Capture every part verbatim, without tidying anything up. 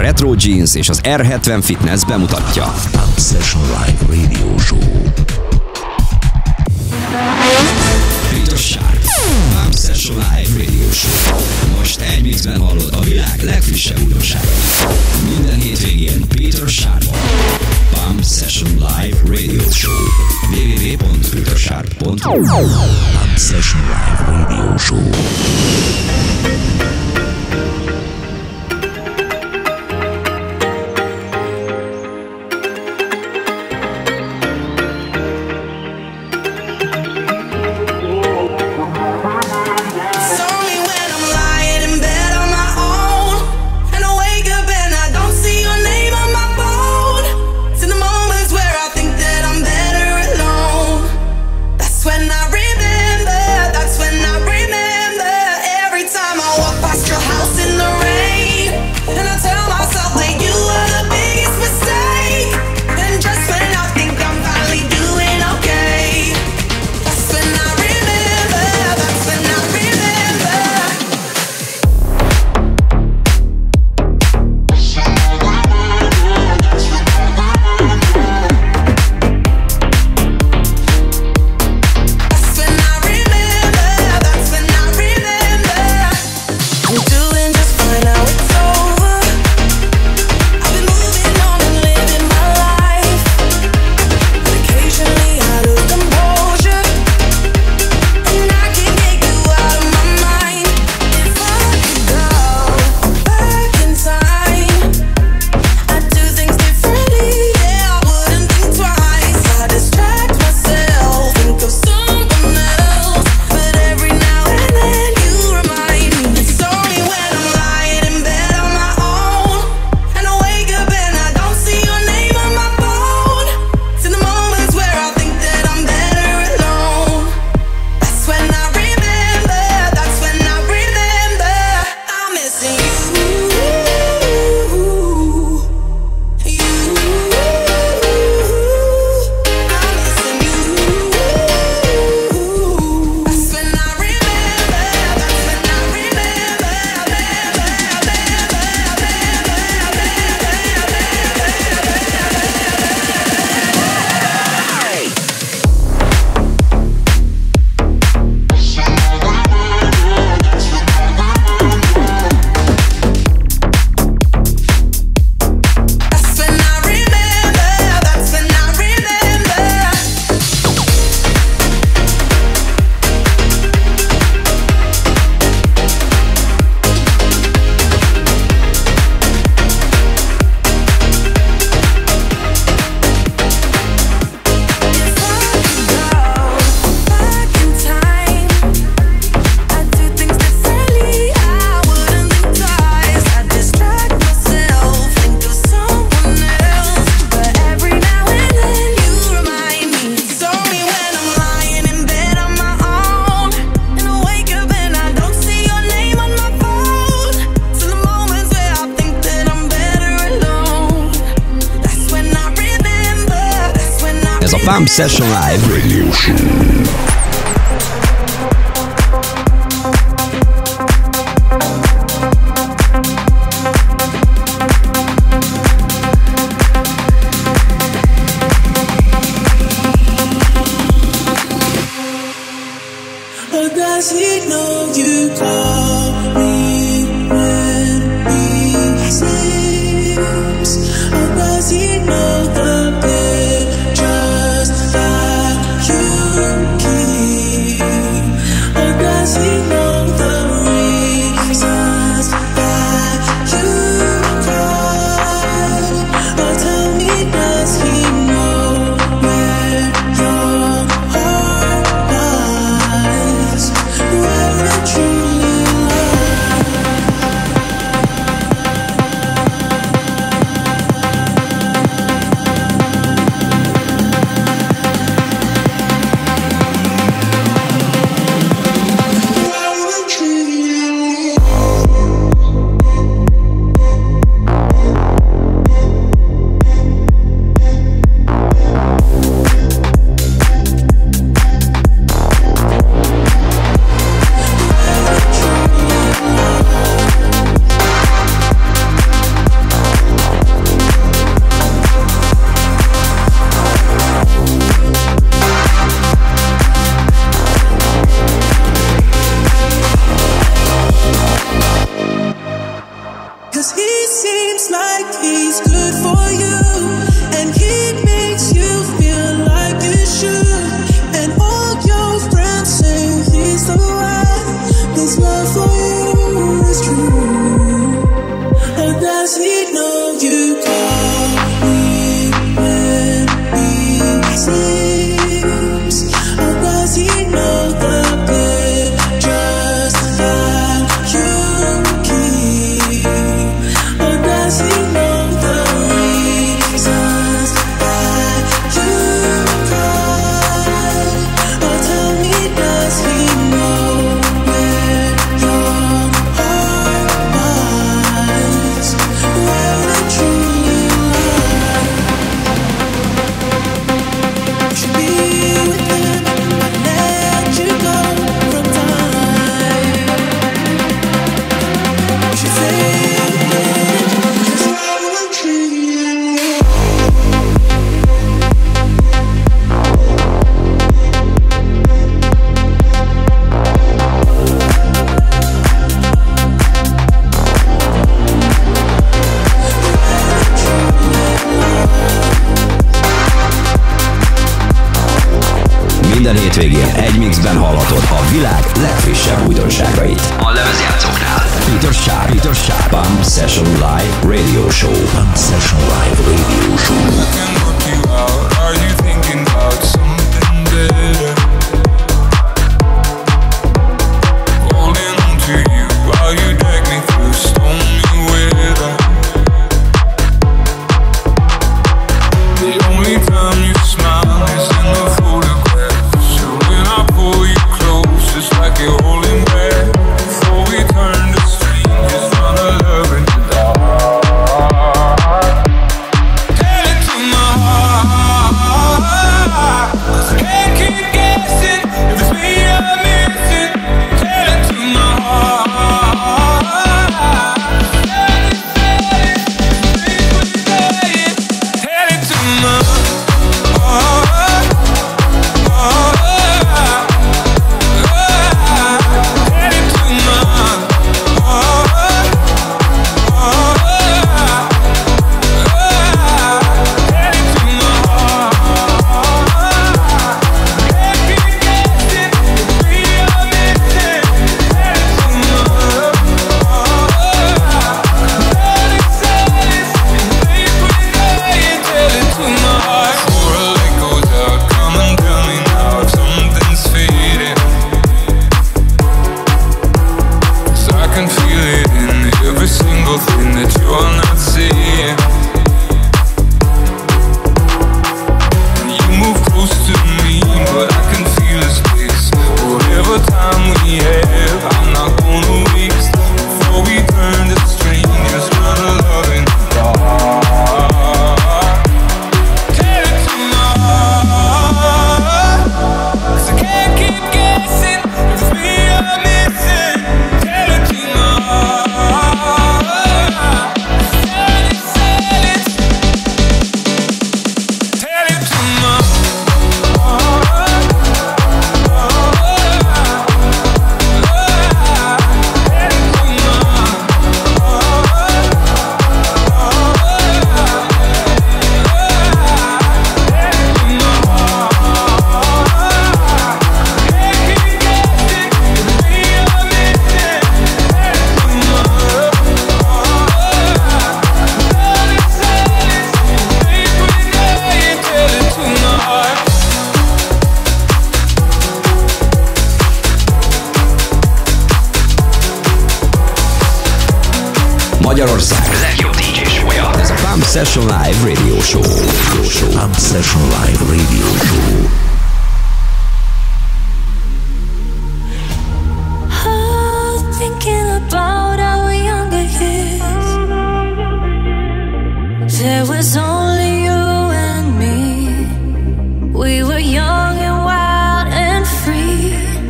Retro Jeans és az er hetven Fitness bemutatja. Pump Session Live Radio Show. Péter Sharp. Pump Session Live Radio Show. Most egy mixben hallod a világ legfrissebb újdonságait. Minden hétvégén Péter Sharp-on. Pump Session Live Radio Show. double-u double-u double-u pont peter sharp pont com Pump Session Live Radio Show. Pump Session Live Radio Show. Does he know you call me when he sleeps? Or does he know the pictures that you keep? 'cause he seems like he's good for you, and he makes you feel like you should. And all your friends say he's the one. His love for you is true. Or does he know you call me when he sleeps? Or does he know the pictures that you keep? Or does he know the reasons that you cry? Or tell me, does he know where your heart lies, where it truly lies? You should be with him, but let you go from time. You should stay with him, 'cause I will treat you. Minden hétvégén egy mixben hallhatod a világ legfrissebb újdonságait. A lemezjátszóknál Peter Sharp, Peter Sharp, Pump Session Live Radio Show. Pump Session Live Radio Show. I can work you out. Are you thinking about something better? Holding on to you while you drag me through stormy weather. The only time you smile is in the photograph. So when I pull you close, it's like you're holding back. Before we turn to strangers, run a love in the dark. Tell it to my heart, 'cause I can't keep guessing if it's me I'm missing. Tell it to my heart. Tell it, tell it, please say it. Tell it to my heart. Tell it to my heart. Tell it to my heart. Can't keep guessing if we are missing. Tell it to my heart. Tell it, tell it, and please say it. Tell it to my heart. Before a light goes out, come and tell me now if something's fading. 'Cause I can feel it in every single thing that you're not seeing. You move close to me, but I can feel the space. Whatever time we have, I'm not gonna waste. Before we turn to strangers, run a love in the dark. Tell it to my heart, 'cause I can't keep guessing if we are missing. Tell it to my heart. Tell it, tell it. Tell it to my heart. Magyarország legjobb dé dzsé show-ja. Ez a Pump Session Live Radio Show. Show. Pump Session Live Radio Show. I'm thinking about our younger years. There was only you and me. We were young and wild and free.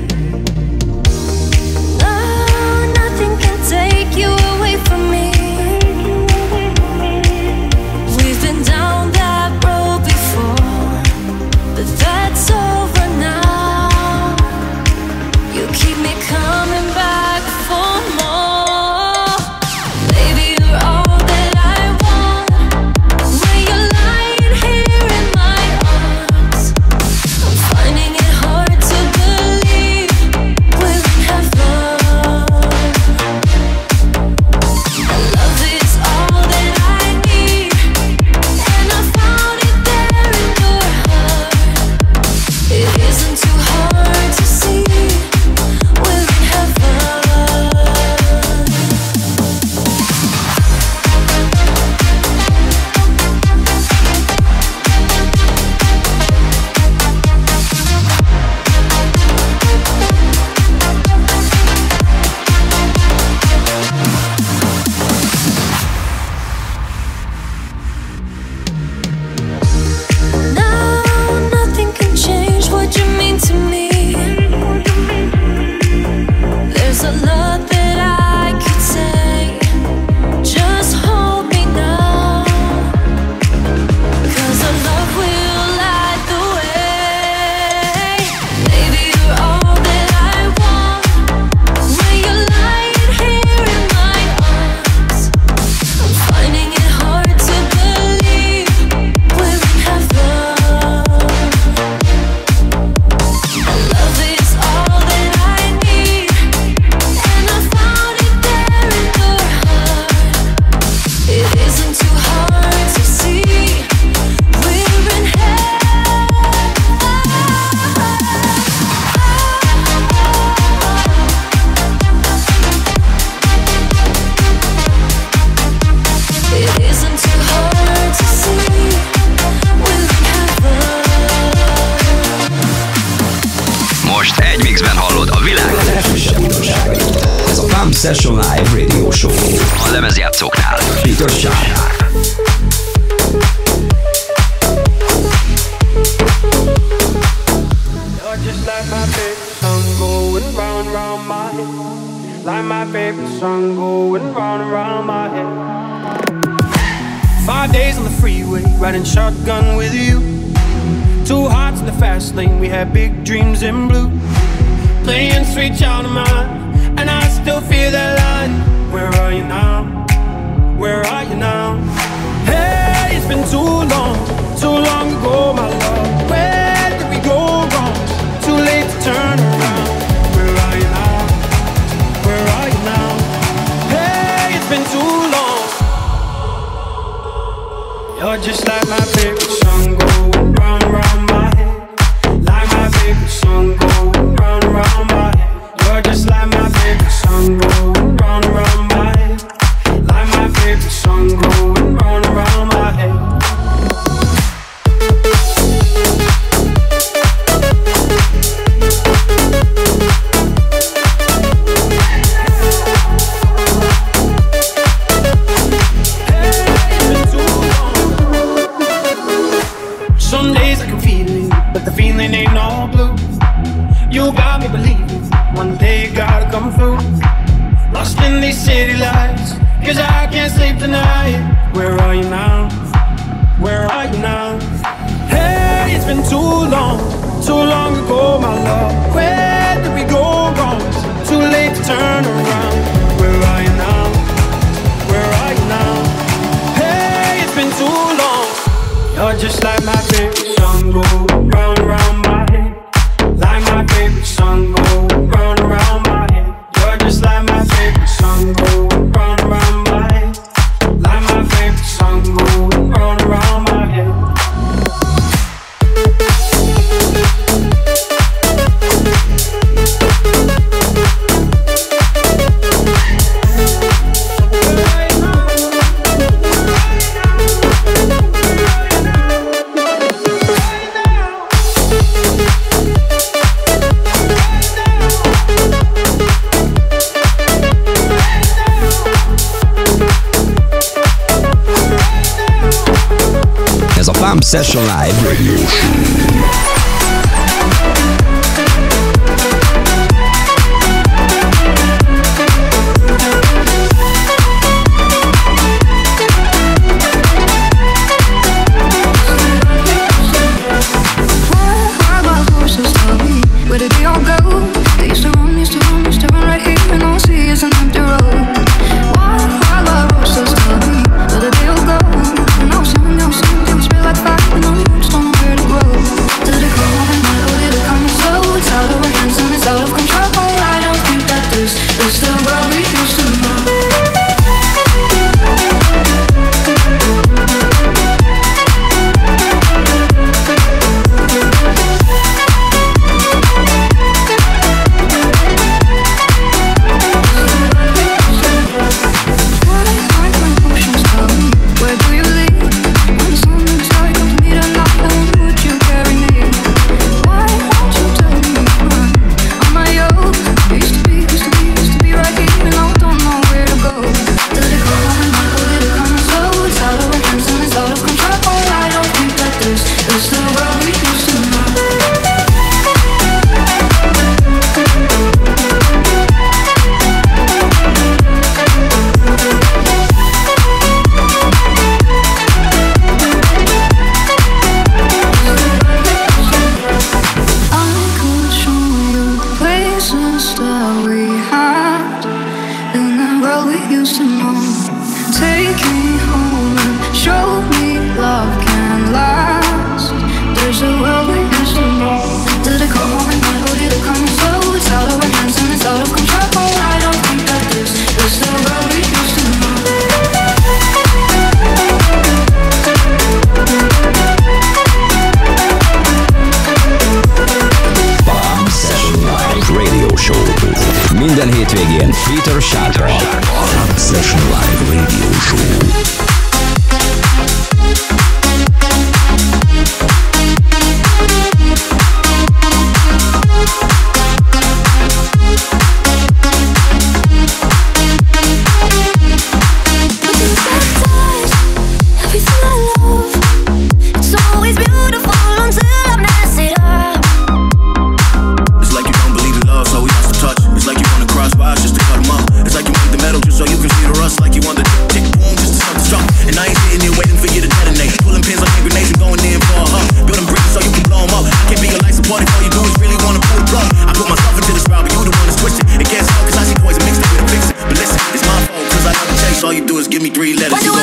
Oh, nothing can take you away from me. We've been down that road before, but that's Session Live Radio Show. A lemezjátszóknál Peter Sharp. Just like my favorite song going round and round my head. Like my favorite song going round and round my head. Five days on the freeway, riding shotgun with you. Two hearts in the fast lane, we had big dreams in blue. Playing sweet child of mine, and I still feel that line. Where are you now? Where are you now? Hey, it's been too long, too long ago, my love. Where did we go wrong? Too late to turn around. Where are you now? Where are you now? Hey, it's been too long. You're just like my favorite song going round and round my head. Like my favorite song going round and round my head. You're just like my favorite song going round and round my head. Like my favorite song going round and round my head. Some days I can feel it, but the feeling ain't all blue. You got me believing one day you gotta come through. Lost in these city lights, cause I can't sleep tonight. Where are you now? Where are you now? Hey, it's been too long, too long ago, my love. Where did we go wrong? Too late to turn around. Where are you now? Where are you now? Hey, it's been too long. You're just like my favorite song going round and round my head. Like my favorite song going round and round my head. You're just like my favorite song going round and round my head. Like my favorite song going round and round my head. Ez a Pump Session Live Radio Show. Where did they all go? They used to run, used to run, used to run right here, and all I see is an empty road. Why, why, why, roses tell me? Where did they all go? And I was young, I was young, they was like fire, and all you just don't know where to grow. Did it come overnight or did it come slow? It's out of our hands and it's out of control. I don't think that this is the world we used to know. Minden hétvégén Peter Sharp-ral. Session Live Radio Show.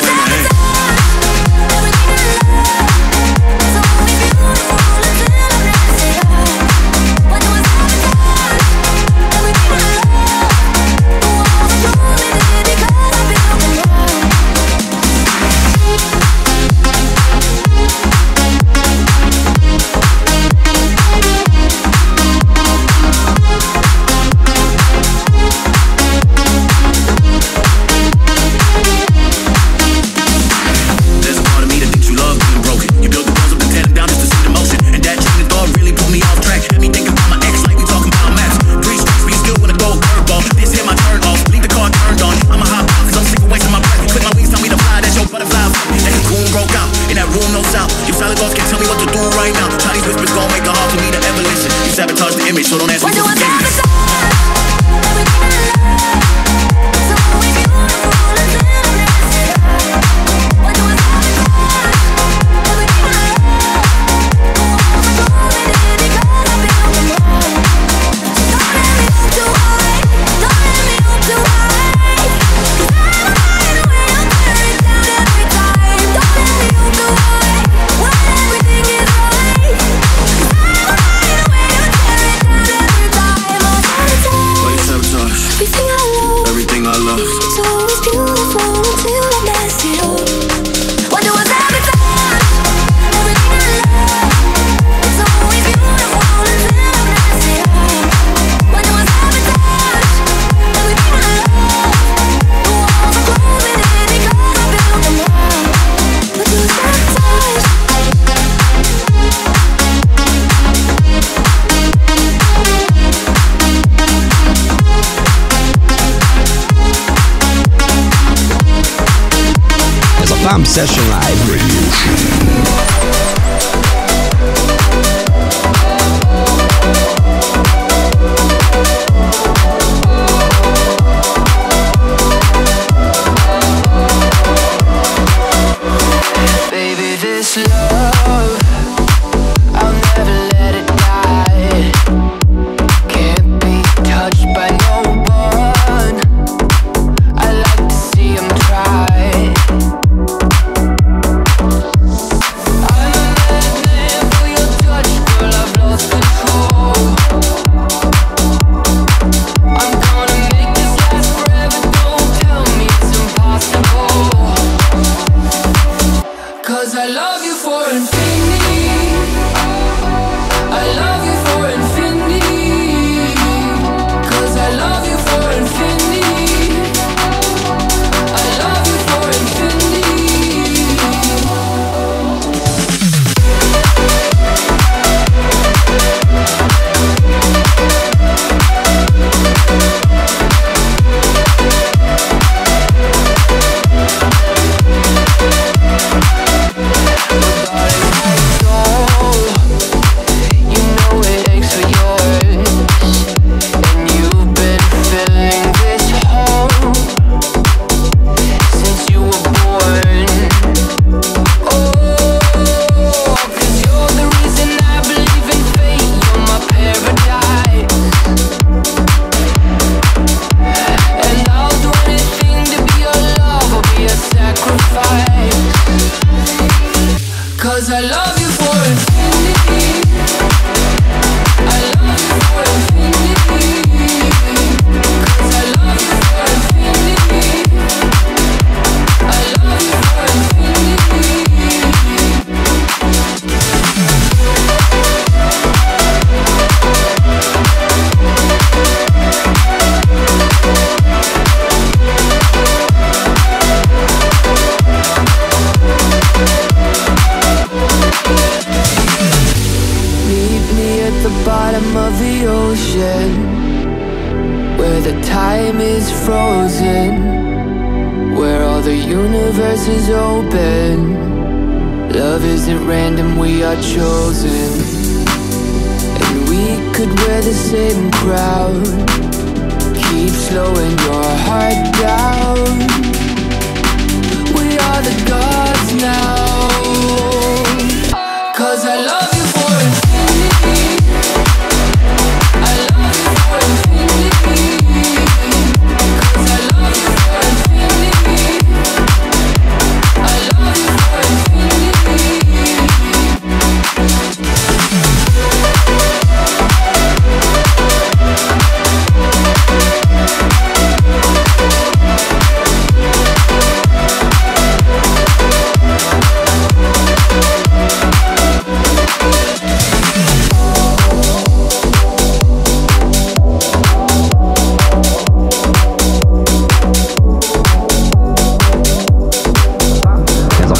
Pump Session Live Radio Show.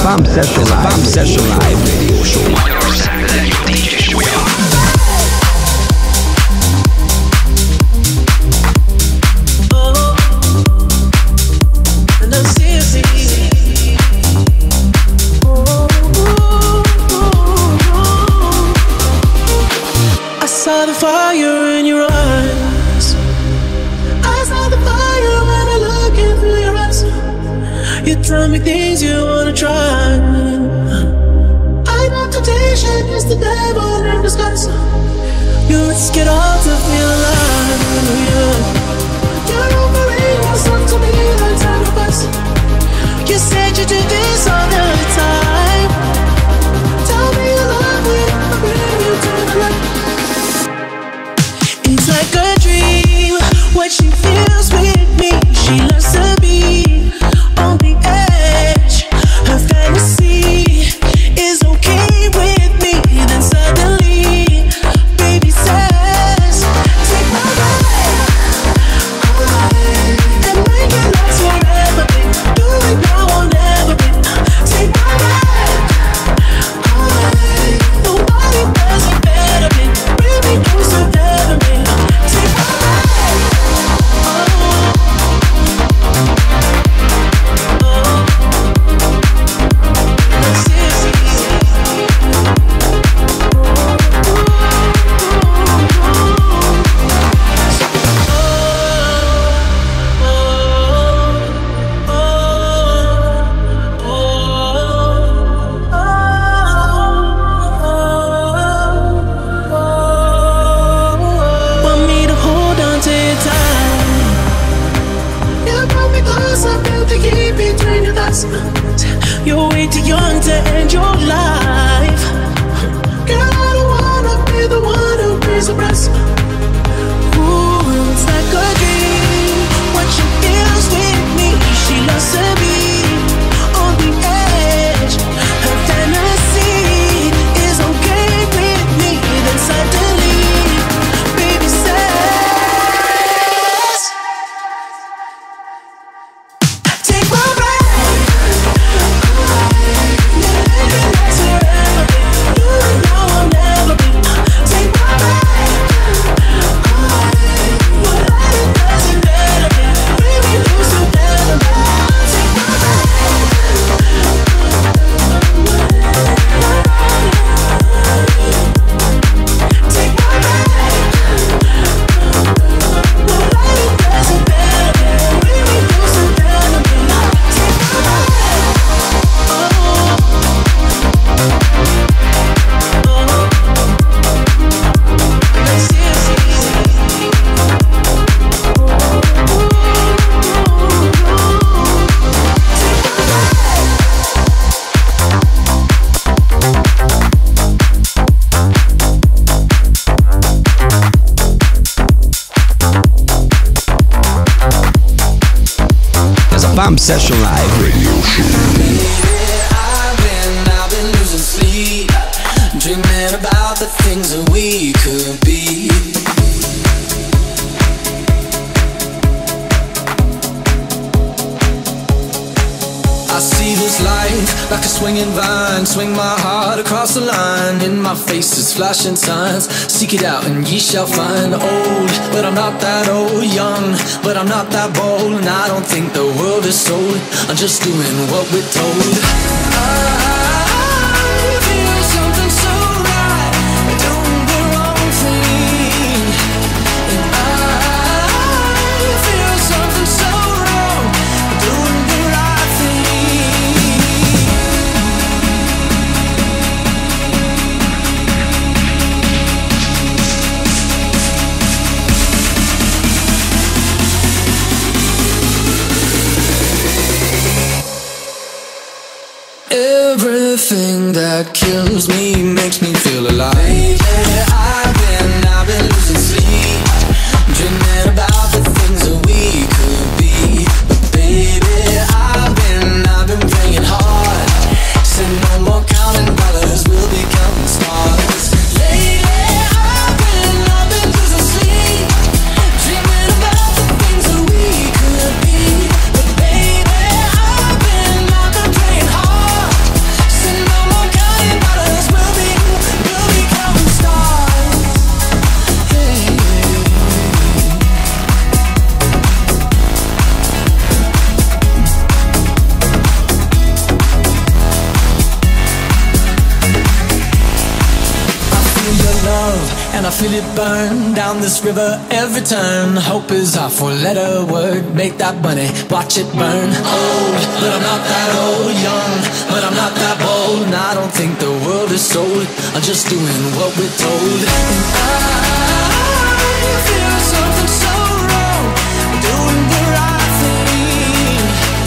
Pump Session Live, Pump Session Live Radio Show. Magyarország legjobb dé dzsé show-ja. I saw the fire in your eyes. I saw the fire when I look into your eyes. You tell me things you wanna try. I know temptation is the devil in disguise. You risk it all to feel alive. Yeah. You're offering yourself to me like sacrifice. You said you do this all the time. Tell me you love me, I'll bring you to the light. It's like a dream, what she feels with me. She loves to be on the edge. Her fantasy is okay with me. Then suddenly, baby says, take my breath away and make it last forever, babe. Do it now or never, babe. Take my breath away. Nobody does it better, babe. Bring me closer, never, babe. Take my breath. Want me to hold on to your time? You brought me close, I felt the heat between your thighs. You're way too young to end your life. Girl, I don't wanna be the one who pays the price. Ooh, it's like a dream, what she feels with me. She loves to be on the edge. Her fantasy is okay with me. Then suddenly, baby says, take my breath away. Make it last forever, babe. Do it now or never, babe. Take my breath away. Nobody does it better, babe. Bring me closer, never, babe. Take my breath Take my breath. Nobody does it better, babe. Bring me closer, never, babe. Take my Ez a Pump Session Live Radio Show. I've been, I've been losing sleep, dreaming about the things that we could be. I see this life like a swinging vine, swing my heart across the line. In my face is flashing signs, seek it out and ye shall find. Old, but I'm not that old. Young, but I'm not that bold. And I don't think the world is sold, I'm just doing what we're told. I feel something so right, doing the wrong thing. And I feel something so wrong, doing the right thing. Everything that kills me makes me feel alive. Lately I've been, I've been losing sleep, dreaming about the things that we could be. But baby, I've been, I've been praying hard. Said no more counting dollars, we'll be counting stars. Lately I've been, I've been losing sleep, dreaming about the things that we could be. But baby, I've been, I've been praying hard. feel it burn down this river every turn. Hope is our four-letter word. Make that money, watch it burn. Old, but I'm not that old. Young, but I'm not that bold. And I don't think the world is sold. I'm just doing what we're told. And I feel something so wrong, doing the right thing.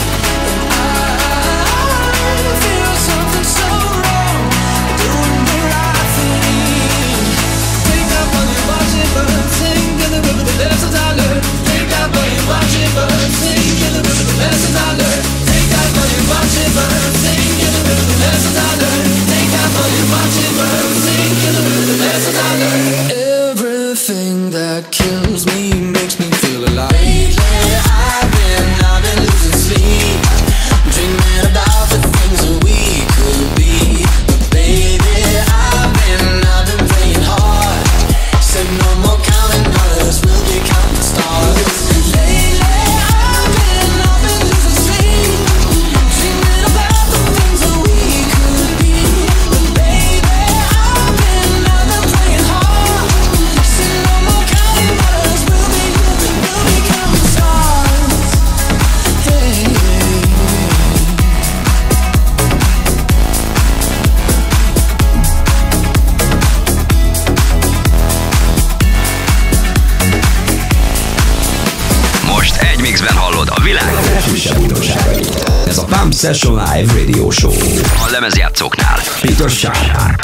And I feel something so wrong, doing the right thing. Take that money, watch it burn. Sing in the river the lessons I learned. Take that money, watch it burn. Sing in the river the lessons I learned. Take that money, watch it burn. Sing in the river the lessons I learned. Take that money, watch it burn. Sing in the river the lessons I learned. Everything that kills me makes me feel alive. Lately I've been, I've been losing sleep, dreaming about the things that we could be. But baby, I've been, I've been playing hard. Said no more counting dollars, we'll be counting stars. Lately I've been, I've been losing sleep, dreaming about the things that we could be. But baby, I've been, I've been playing hard. Said no more counting dollars, we'll be, we'll be counting stars. Hey. Most egy mixben hallod a világ legfrissebb újdonságait. Ez a Pump Session Live Radio Show. A lemezjátszóknál Peter Sharp.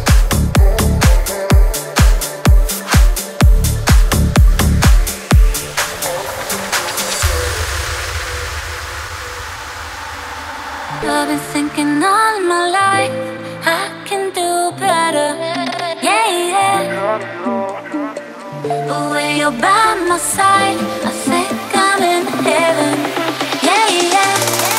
I've been thinking all my life I can do better. Yeah, yeah. But when you're by my side, I think I'm in heaven. Yeah, yeah.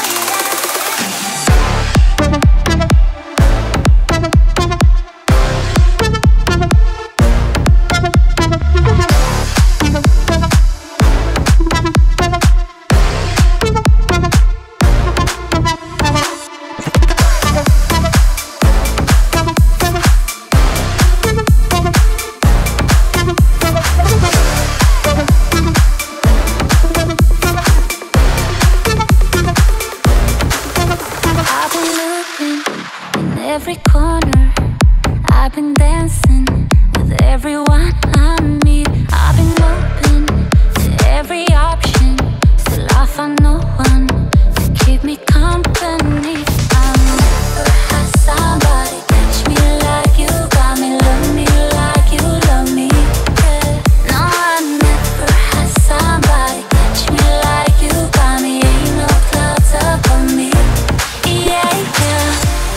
I've been looking in every corner. I've been dancing with everyone I meet. I've been open to every option. Still I find no one to keep me company. I'm never had somebody catch me like you got me, love me like you love me. Yeah. No, I never had somebody catch me like you got me. Ain't no clouds above me. Yeah, yeah.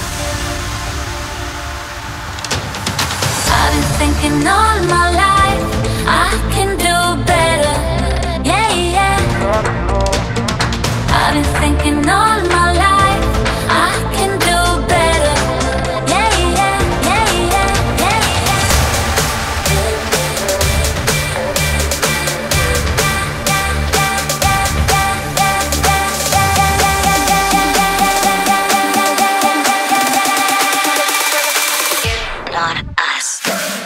I've been thinking all my life I can do better. Yeah, yeah. I've been thinking all my life I can do better. Yeah, yeah, yeah, yeah, yeah, yeah. Not us.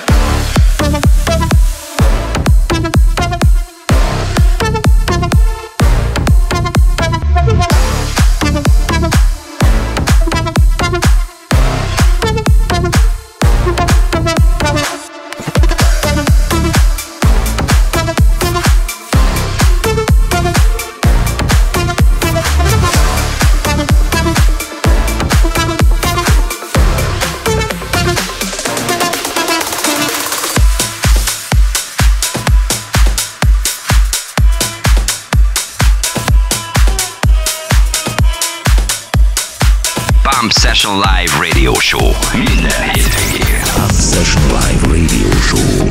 Pump Session Live Radio Show. Minden hétvégén. Pump Session Live Radio Show.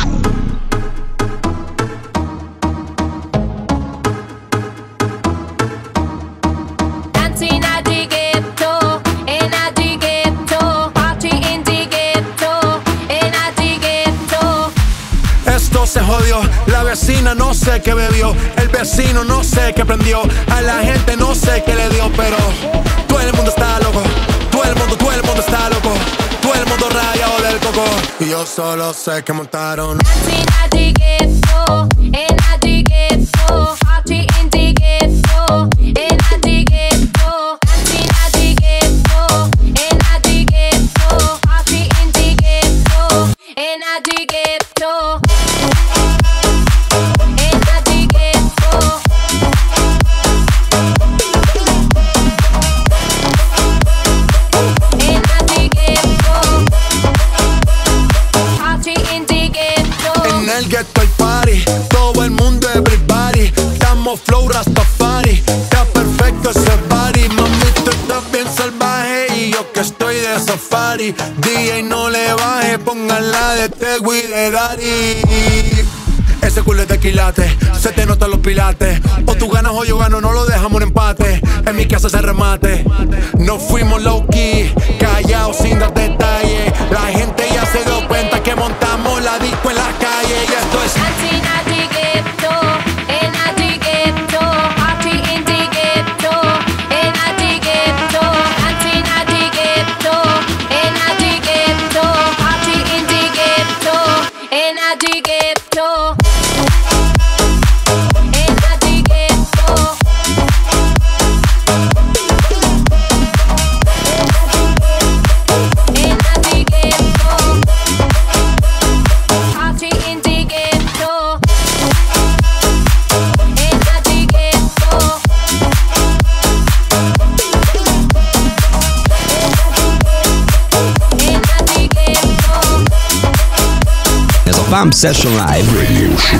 Dancing at the ghetto, in at the ghetto, party in the ghetto, in at the ghetto. Esto se jodió, la vecina no sé qué bebió, el vecino no sé qué prendió, a la gente no sé qué le dio, pero todo el mundo está loco, todo el mundo, todo el mundo está loco, todo el mundo rayado del tampoco. Y yo solo sé que montaron. En el ghetto hay party, todo el mundo everybody. Estamos flow Rastafari, está perfecto ese body. Mami, tú estás bien salvaje y yo que estoy de safari. D J no le baje, pónganla de Tego y de Daddy. Ese culo es de quilate, se te notan los pilates. O tú ganas o yo gano, no lo dejamos un empate. En mi casa se remate. Nos fuimos low key, callados sin dar detalles. La gente ya se dio cuenta que montamos la disco en la calle. Y esto es Pump Session Live Radio Show.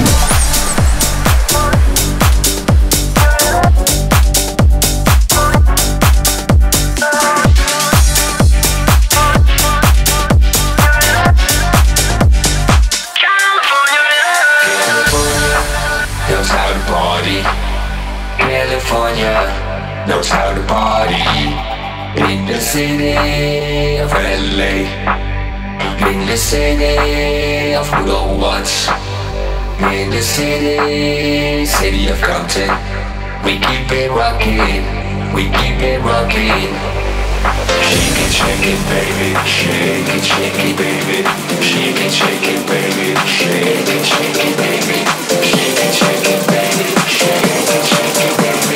California knows how to party in the city of L A, in the city of good old ones, in the city, city of Compton. We keep it rocking, we keep it rocking. Shake it, shake it, baby, shake it, shake it, baby, shake it, shake it, baby, shake it, shake it, baby, shake it, shake it, baby, shake it, shake it, baby, shake it, shake it, baby,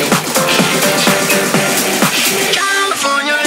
shake it. California,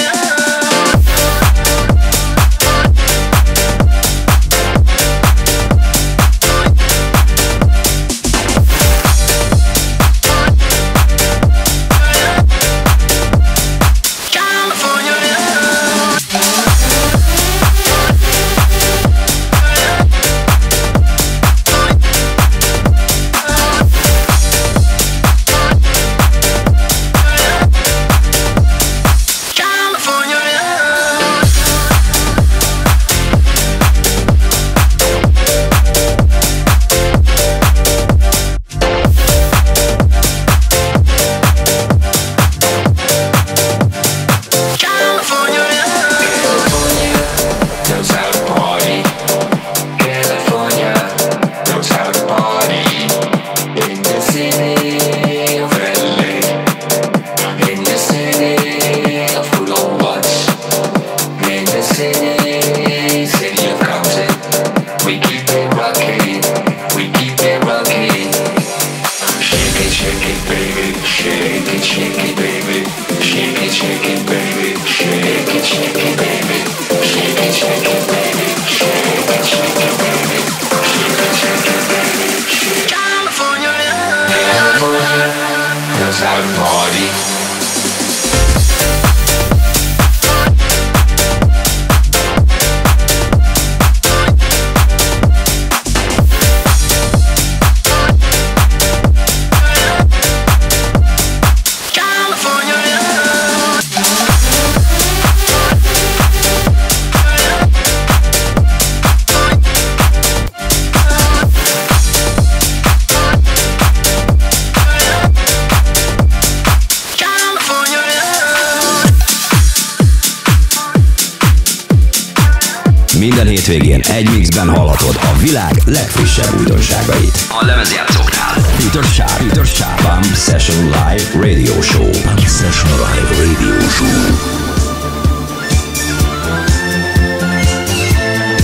Minden hétvégén egy mixben hallhatod a világ legfrissebb újdonságait. A lemezjátszóknál Peter Sharp, Peter Sharp, Pump Session Live Radio Show. Pump Session Live Radio Show.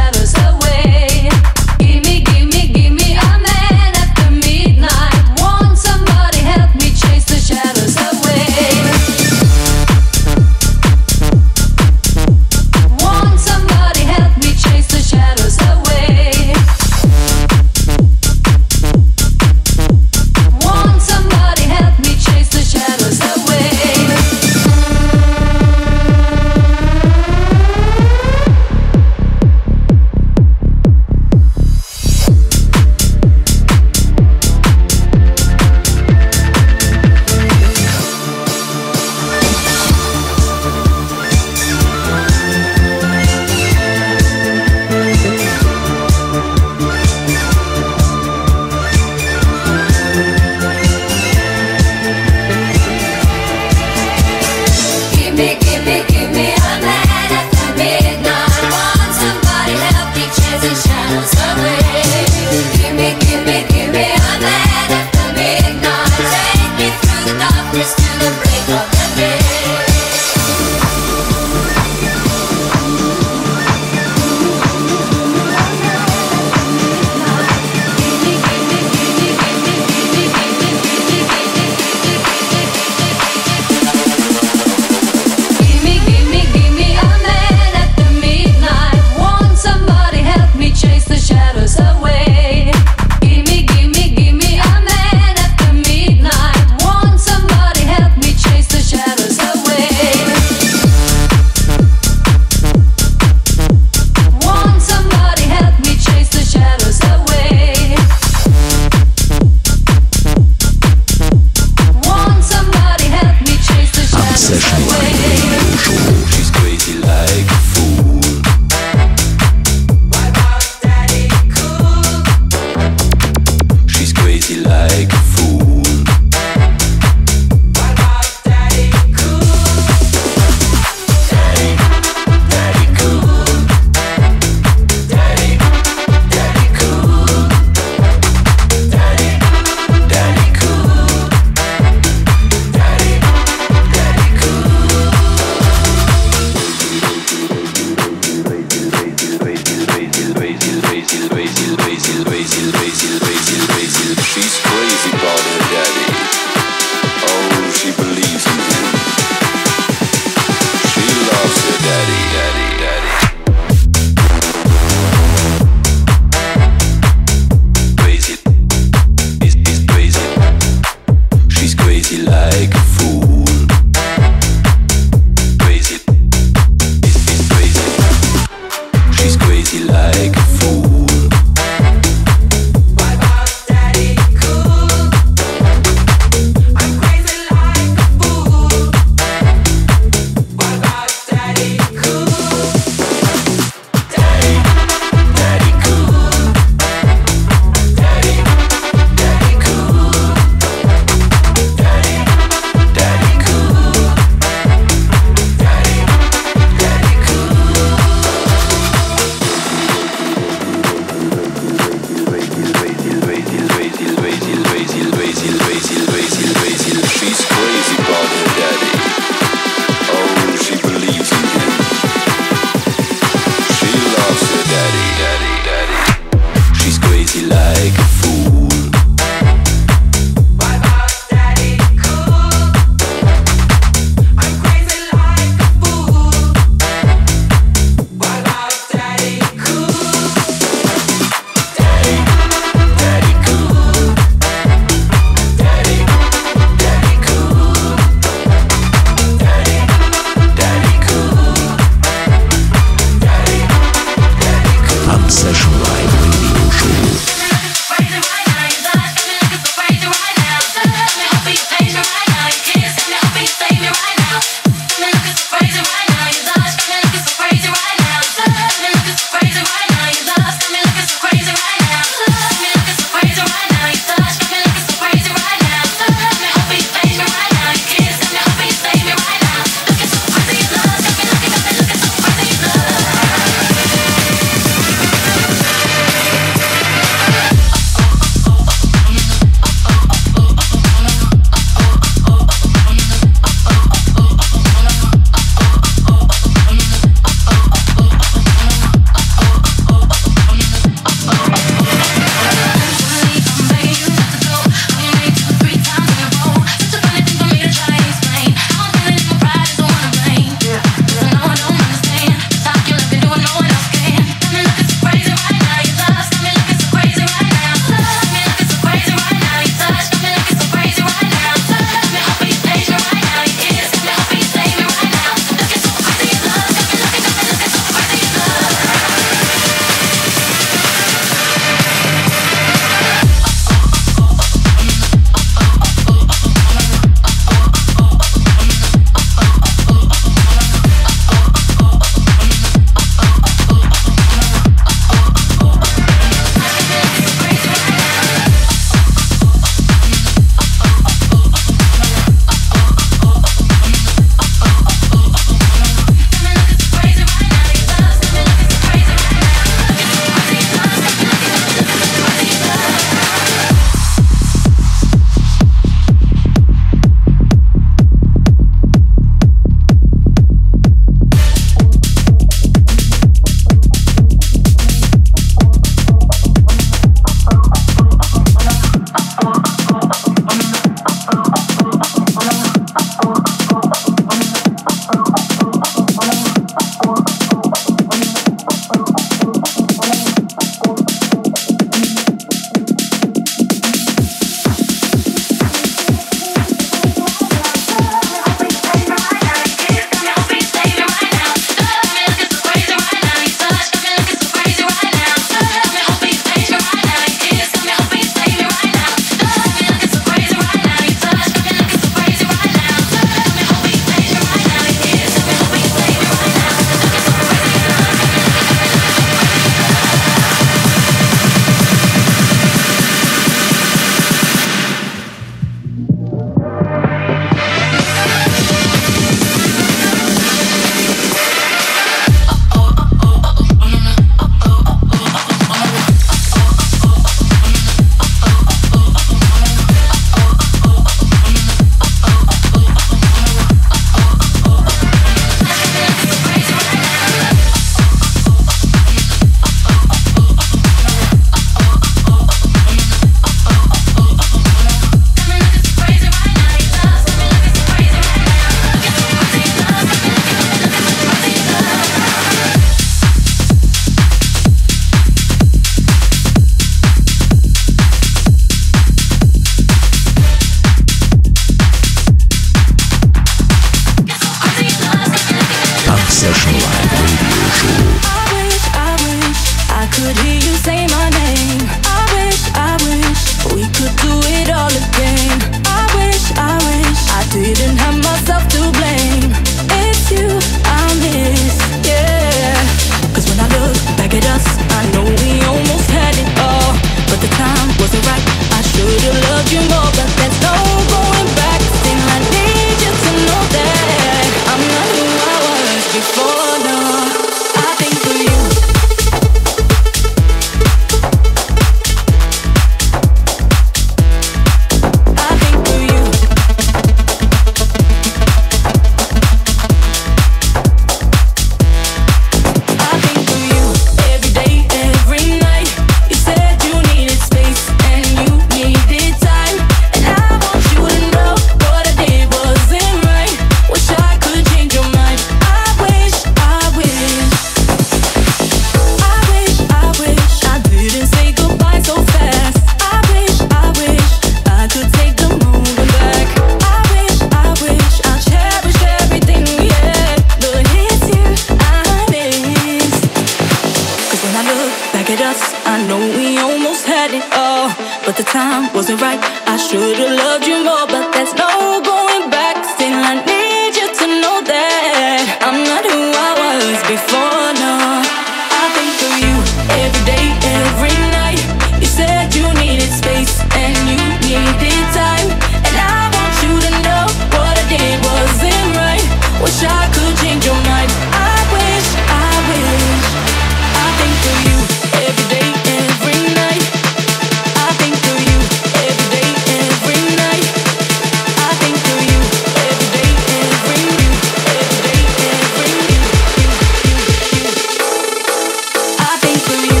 wasn't right. I should've loved you more, but there's no going back. Still, I need you to know that I'm not who I was before, no. I think of you every day, every night. You said you needed space and you needed time, and I want you to know what I did wasn't right. Wish I could change your mind. I wish, I wish. I think of you every day, every night. I think of you every day, every night. I think of you every day, every you, every day, every you, you, you, you. I think of you.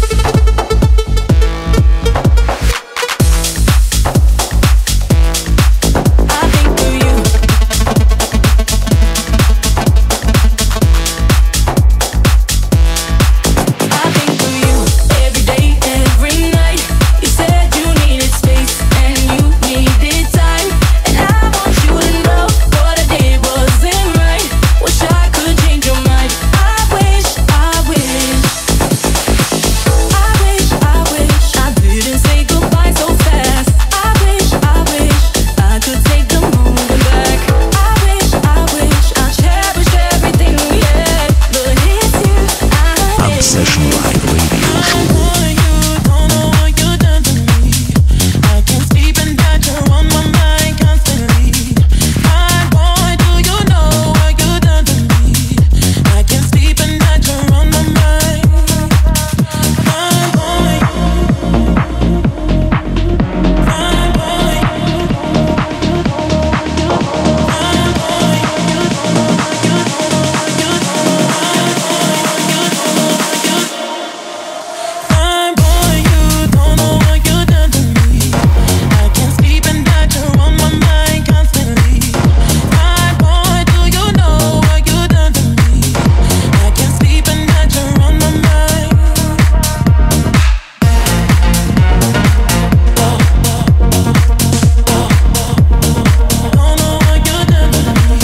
I think of you. I think of you every day, every night. You said you needed space and you needed time, and I want you to know what I did wasn't right. Wish I could change your mind. I wish, I wish. I wish, I wish I didn't say goodbye so fast. I wish, I wish I could take the moment back. I wish, I wish I cherished everything we had, but it's you I miss. Obsession Live Radio Show. Don't know what you done to me. I can't sleep and that you're on my mind constantly. My boy, do you know what you done to me? I can't sleep and that you're on my mind. My boy, my boy, my boy, you don't know what you done to me. I can't sleep and that you're on my mind constantly. My boy, do you know what you done to me? I can't sleep and that you're on my mind. Don't know what you done to me.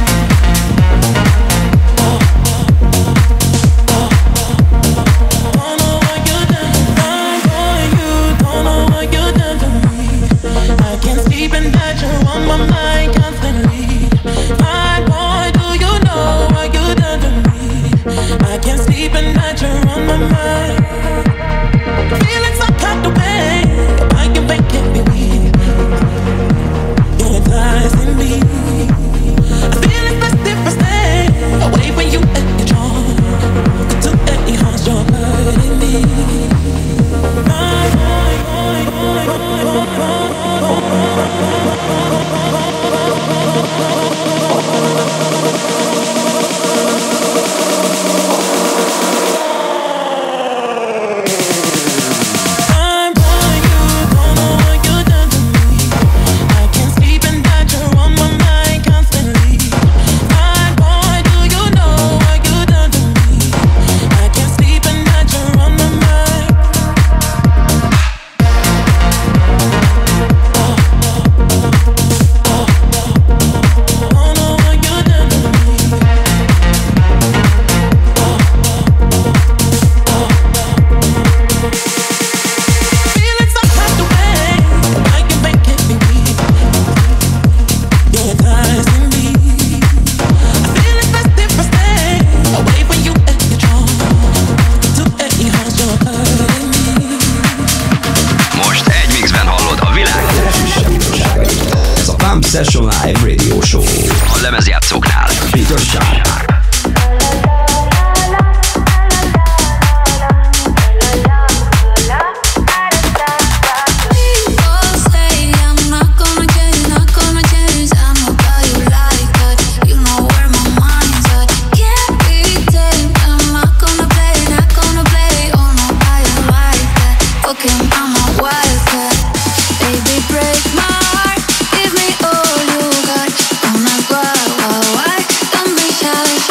Don't know what you done. My boy, you don't know what you done to me. I can't sleep and that you're on my mind constantly. My boy, do you know what you done to me? I can't sleep and that you're on my mind. Feeling some kind of way, I can make it be weak. You're hypnotizing me. I feel it's best if I stay away from you and your charm. To any harm, you're hurting me. My boy, boy, boy, boy, My boy, you don't know what you done to me. I can't sleep and that you're on my mind constantly. My boy, do you know what you done to me? I can't sleep and that you're on my mind. Don't know what you done to me. Feeling some kind of way, I can make it be weak. You're hypnotizing me. I feel it's best if I stay away from you and your charm. To any harm, you're hurting me. Most egy mixben hallod a világ legfrissebb újdonságait. Ez a Pump Session Live Radio Show. A lemezjátszóknál Peter Sharp. People say I'm not gonna change, not gonna change. I know how you like that. You know where my mind's at. Can't be tamed. I'm not gonna play, not gonna play. Oh no, I don't like that. Fucking, I'm a wildcat. Baby, break my heart. Give me all you got. Don't ask why, why, why. Don't be shy.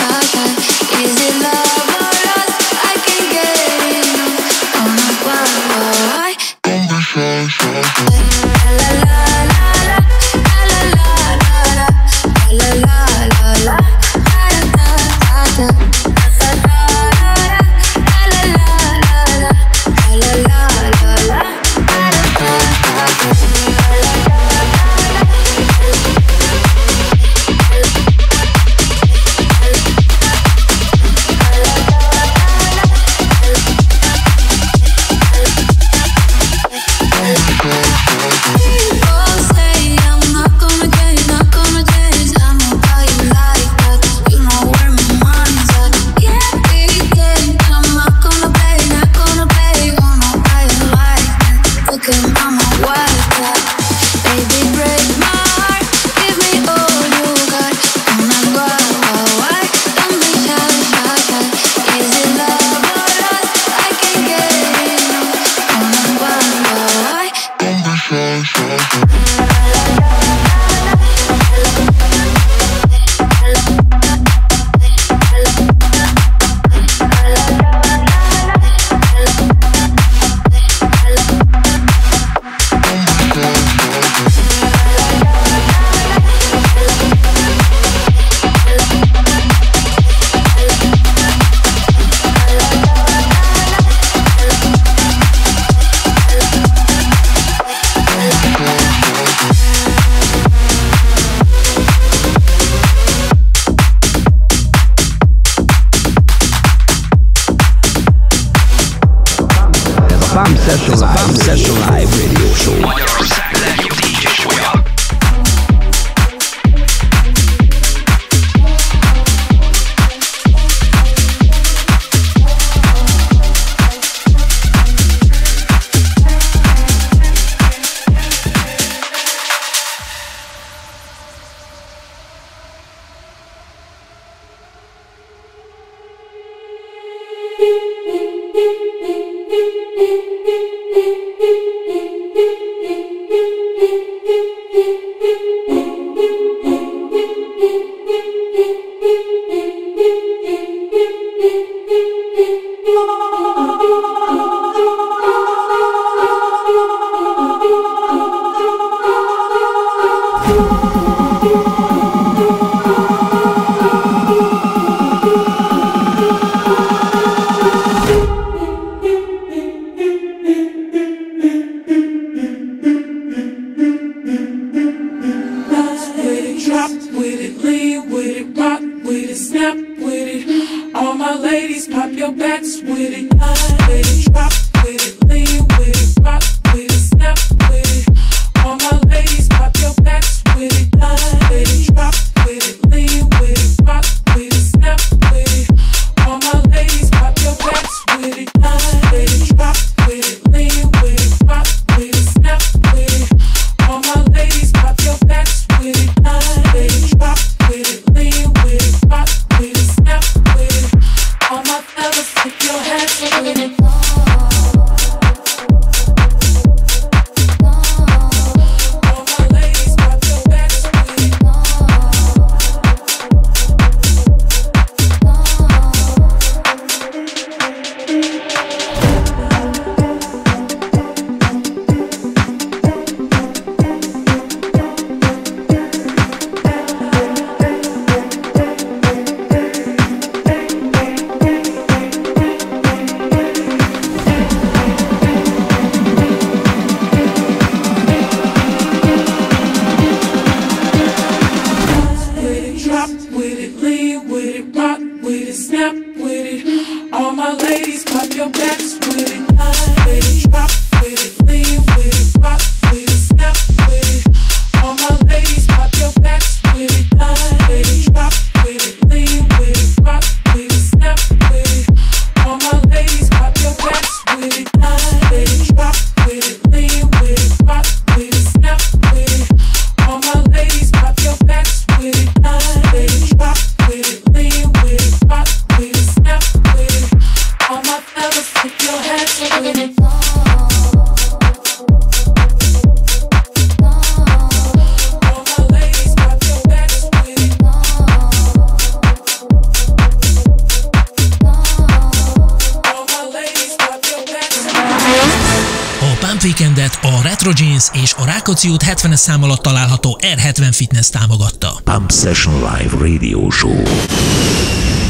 Ez a Pump Session Live Radio Show. Magyarország legjobb dé dzsé show-ja. És a Rákóczi út hetvenes szám alatt található er hetven Fitness támogatta. Pump Session Live Radio Show.